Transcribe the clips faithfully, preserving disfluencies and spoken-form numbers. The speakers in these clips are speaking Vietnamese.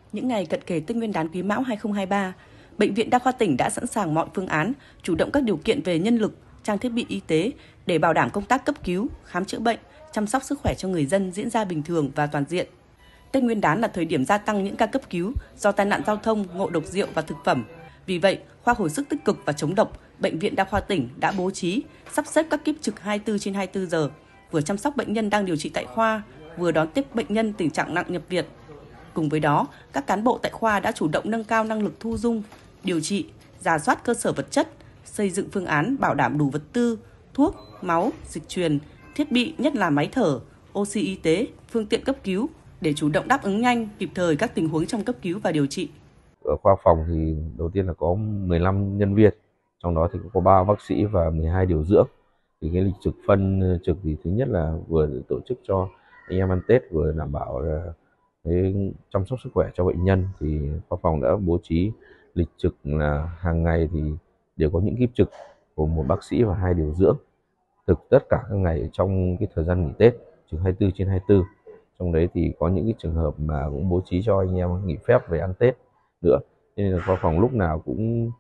Những ngày cận kề Tết Nguyên đán Quý Mão hai không hai ba, Bệnh viện Đa khoa tỉnh đã sẵn sàng mọi phương án, chủ động các điều kiện về nhân lực, trang thiết bị y tế để bảo đảm công tác cấp cứu, khám chữa bệnh, chăm sóc sức khỏe cho người dân diễn ra bình thường và toàn diện. Tết Nguyên đán là thời điểm gia tăng những ca cấp cứu do tai nạn giao thông, ngộ độc rượu và thực phẩm. Vì vậy, khoa hồi sức tích cực và chống độc, Bệnh viện Đa khoa tỉnh đã bố trí, sắp xếp các kíp trực hai mươi tư trên hai mươi tư giờ, vừa chăm sóc bệnh nhân đang điều trị tại khoa, vừa đón tiếp bệnh nhân tình trạng nặng nhập viện. Cùng với đó, các cán bộ tại khoa đã chủ động nâng cao năng lực thu dung, điều trị, rà soát cơ sở vật chất, xây dựng phương án bảo đảm đủ vật tư, thuốc, máu, dịch truyền, thiết bị nhất là máy thở, oxy y tế, phương tiện cấp cứu để chủ động đáp ứng nhanh, kịp thời các tình huống trong cấp cứu và điều trị. Ở khoa phòng thì đầu tiên là có mười lăm nhân viên, trong đó thì có ba bác sĩ và mười hai điều dưỡng. Thì cái lịch trực phân trực thì thứ nhất là vừa tổ chức cho anh em ăn Tết, vừa đảm bảo là cái chăm sóc sức khỏe cho bệnh nhân. Thì khoa phòng đã bố trí lịch trực là hàng ngày thì đều có những kíp trực gồm một bác sĩ và hai điều dưỡng thực tất cả các ngày trong cái thời gian nghỉ Tết, trực hai mươi tư trên hai mươi tư. Trong đấy thì có những cái trường hợp mà cũng bố trí cho anh em nghỉ phép về ăn Tết nữa, nên là khoa phòng lúc nào cũng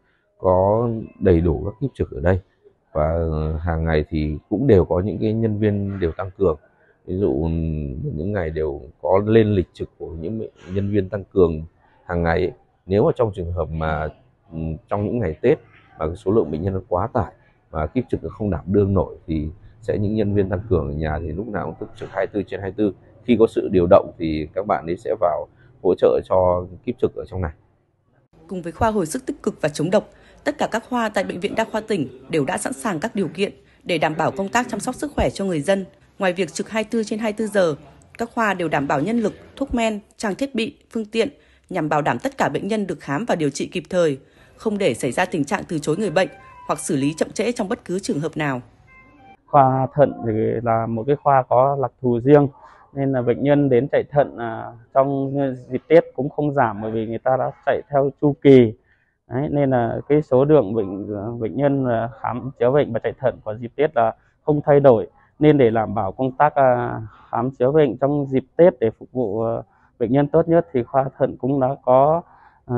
có đầy đủ các kíp trực ở đây. Và hàng ngày thì cũng đều có những cái nhân viên đều tăng cường, ví dụ những ngày đều có lên lịch trực của những nhân viên tăng cường hàng ngày ấy. Nếu mà trong trường hợp mà trong những ngày Tết mà cái số lượng bệnh nhân quá tải và kíp trực không đảm đương nổi thì sẽ những nhân viên tăng cường ở nhà thì lúc nào cũng thức trực hai mươi tư trên hai mươi tư. Khi có sự điều động thì các bạn ấy sẽ vào hỗ trợ cho kíp trực ở trong này. Cùng với khoa hồi sức tích cực và chống độc, tất cả các khoa tại Bệnh viện Đa khoa tỉnh đều đã sẵn sàng các điều kiện để đảm bảo công tác chăm sóc sức khỏe cho người dân. Ngoài việc trực hai mươi tư trên hai mươi tư giờ, các khoa đều đảm bảo nhân lực, thuốc men, trang thiết bị, phương tiện nhằm bảo đảm tất cả bệnh nhân được khám và điều trị kịp thời, không để xảy ra tình trạng từ chối người bệnh hoặc xử lý chậm trễ trong bất cứ trường hợp nào. Khoa thận thì là một cái khoa có đặc thù riêng, nên là bệnh nhân đến chạy thận à, trong dịp Tết cũng không giảm, bởi vì người ta đã chạy theo chu kỳ. Đấy, nên là cái số lượng bệnh bệnh nhân khám chữa bệnh và chạy thận của dịp Tết là không thay đổi. Nên để đảm bảo công tác à, khám chữa bệnh trong dịp Tết để phục vụ à, bệnh nhân tốt nhất thì khoa thận cũng đã có à,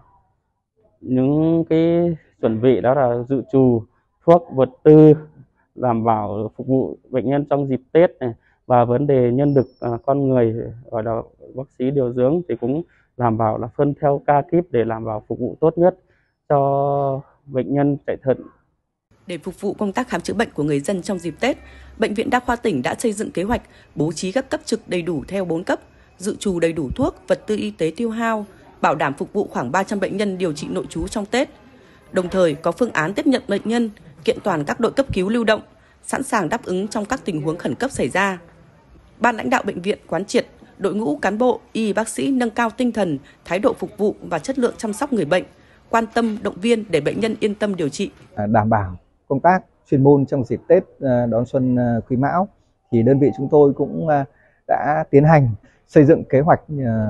những cái chuẩn bị, đó là dự trù thuốc, vật tư đảm bảo phục vụ bệnh nhân trong dịp Tết này, và vấn đề nhân lực à, con người gọi là bác sĩ điều dưỡng thì cũng đảm bảo là phân theo ca kíp để đảm bảo phục vụ tốt nhất cho bệnh nhân chạy thận. Để phục vụ công tác khám chữa bệnh của người dân trong dịp Tết, Bệnh viện Đa khoa tỉnh đã xây dựng kế hoạch bố trí các cấp trực đầy đủ theo bốn cấp, dự trù đầy đủ thuốc, vật tư y tế tiêu hao, bảo đảm phục vụ khoảng ba trăm bệnh nhân điều trị nội trú trong Tết. Đồng thời có phương án tiếp nhận bệnh nhân, kiện toàn các đội cấp cứu lưu động, sẵn sàng đáp ứng trong các tình huống khẩn cấp xảy ra. Ban lãnh đạo bệnh viện quán triệt đội ngũ cán bộ, y bác sĩ nâng cao tinh thần, thái độ phục vụ và chất lượng chăm sóc người bệnh, quan tâm, động viên để bệnh nhân yên tâm điều trị. Đảm bảo công tác chuyên môn trong dịp Tết đón xuân Quý Mão thì đơn vị chúng tôi cũng đã tiến hành xây dựng kế hoạch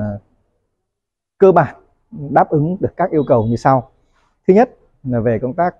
cơ bản đáp ứng được các yêu cầu như sau. Thứ nhất là về công tác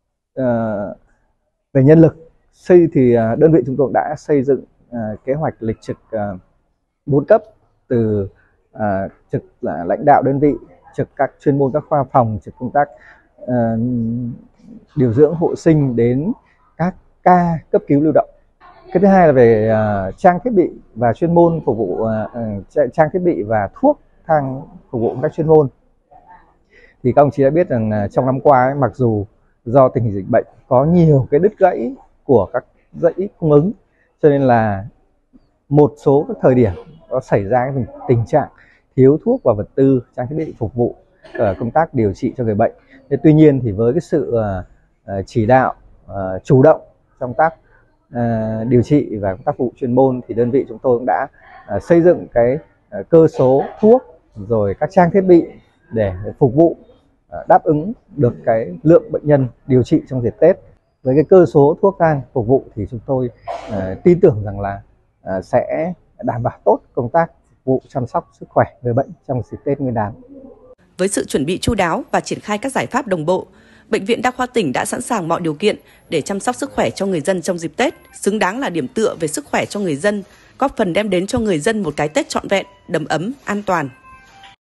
về nhân lực, xây thì đơn vị chúng tôi đã xây dựng kế hoạch lịch trực bốn cấp, từ trực là lãnh đạo đơn vị, trực các chuyên môn các khoa phòng, trực công tác uh, điều dưỡng hộ sinh đến các ca cấp cứu lưu động. Cái thứ hai là về uh, trang thiết bị và chuyên môn phục vụ uh, trang thiết bị và thuốc thang phục vụ các chuyên môn. Thì các ông chí đã biết rằng uh, trong năm qua ấy, mặc dù do tình hình dịch bệnh có nhiều cái đứt gãy của các dãy cung ứng, cho nên là một số các thời điểm có xảy ra cái tình trạng thiếu thuốc và vật tư, trang thiết bị phục vụ ở công tác điều trị cho người bệnh. Thế tuy nhiên thì với cái sự uh, chỉ đạo uh, chủ động trong tác uh, điều trị và công tác phục vụ chuyên môn thì đơn vị chúng tôi cũng đã uh, xây dựng cái uh, cơ số thuốc rồi các trang thiết bị để phục vụ uh, đáp ứng được cái lượng bệnh nhân điều trị trong dịp Tết. Với cái cơ số thuốc thang phục vụ thì chúng tôi uh, tin tưởng rằng là uh, sẽ đảm bảo tốt công tác phục vụ chăm sóc sức khỏe người bệnh trong dịp Tết Nguyên đán. Với sự chuẩn bị chu đáo và triển khai các giải pháp đồng bộ, Bệnh viện Đa khoa tỉnh đã sẵn sàng mọi điều kiện để chăm sóc sức khỏe cho người dân trong dịp Tết, xứng đáng là điểm tựa về sức khỏe cho người dân, góp phần đem đến cho người dân một cái Tết trọn vẹn, đầm ấm, an toàn.